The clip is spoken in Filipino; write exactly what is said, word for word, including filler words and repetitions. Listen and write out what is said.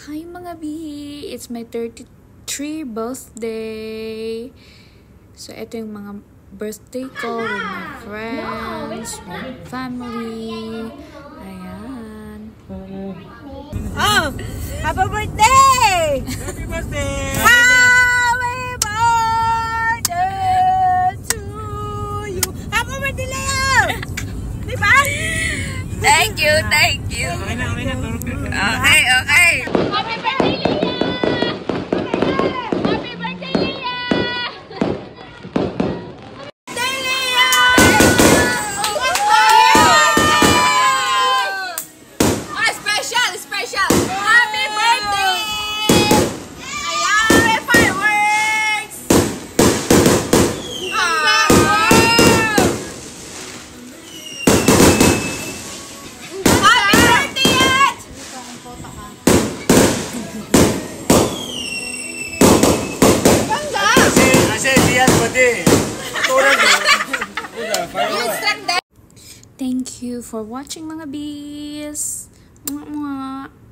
Hi mga B! It's my thirty-three birthday! So, ito yung mga birthday ko with my friends, with family. Ayan. Oh! Happy birthday! Happy birthday! Happy birthday to you! Happy birthday, Leo! Diba? Thank you, thank you! Okay na, okay na. Okay, okay! Happy birthday, Leah! Happy birthday, Leah! Birthday, Leo! Oh, special, special! Happy birthday! Ayan, may fireworks! Ah! Happy birthday, Ed! Kasi, kasi diyan pati. Tulad mo. Thank you for watching mga bees! Mwah, mwah.